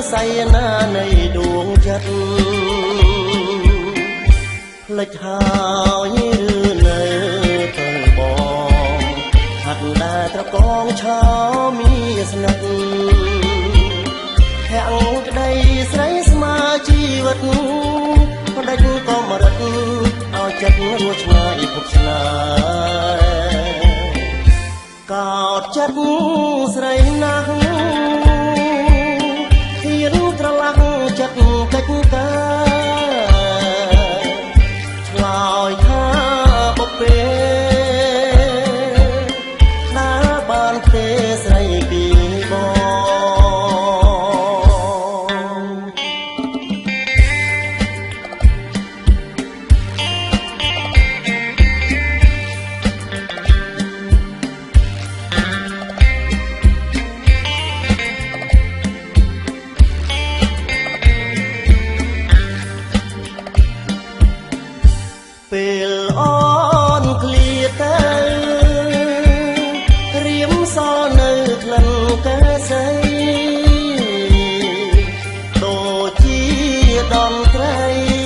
សៃណានៃដួងចិត្តភ្លេចហើយឬនៅទៅបងហាត់ដែលត្រកងឆោមានស្និទ្ធហែងក្តីស្រីស្មើជីវិតផ្ដេចក៏មរិតឲ្យចិត្តរួចឆ្ងាយភពឆ្ងាយកោតចិត្តស្រីណាស់ហ៊ានត្រឡប់ចិត្តកិច្ចការឆ្លើយថាបពេណាបានទេស្រីពីបងពេលអូនឃ្លាទៅរៀមសល់នៅក្លិនកែសីដូចជាដំត្រី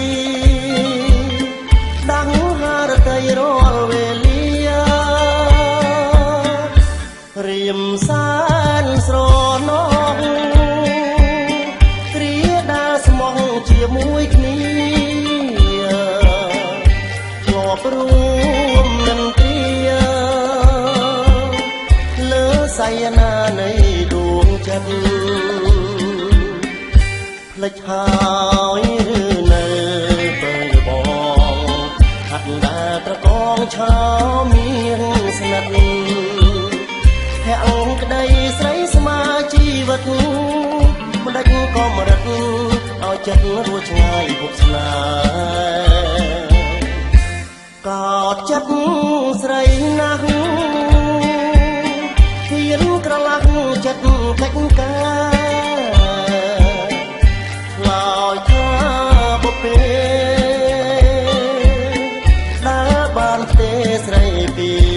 ដាំងហារតីរាល់វេលារៀមសានស្រណងគ្រាដាស្មោះជាមួយគ្នារួមនឹងព្រាលើសៃណានៃដួងចិត្តភ្លេចហើយឬនៅពេលបងហាត់ដែលត្រកងឆោមានស្និទ្ធហែងក្តីស្រីស្មើជីវិតម្ដេចក៏មរិតឲ្យចិត្តរួចឆ្ងាយភពស្នេហ៍កោតចិត្តស្រីណាស់ហ៊ានក្រឡាក់ចិត្តកិច្ចការឆ្លើយថាបពេដើរបានទេស្រីពី